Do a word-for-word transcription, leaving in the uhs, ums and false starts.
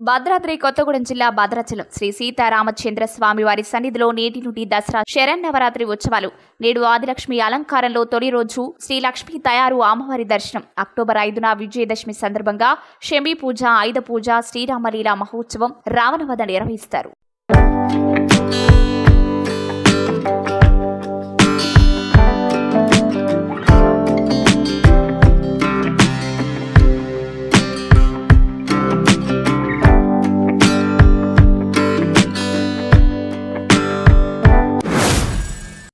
భద్రాద్రి కొత్తగూడెం జిల్లా భద్రాచలం శ్రీ సీతారామచంద్ర స్వామి వారి సన్నిధిలో నేటి నుండి దసరా శరన్నవరాత్రి ఉత్సవాలు. నేడు ఆదిలక్ష్మి అలంకారంలో తొలి రోజు శ్రీ లక్ష్మీ తయారు అమ్మవారి దర్శనం. అక్టోబర్ ఐదున విజయదశమి సందర్భంగా శమీ పూజ, ఆయుధ పూజ, శ్రీరామలీల మహోత్సవం, రావణవధ నిర్వహిస్తారు.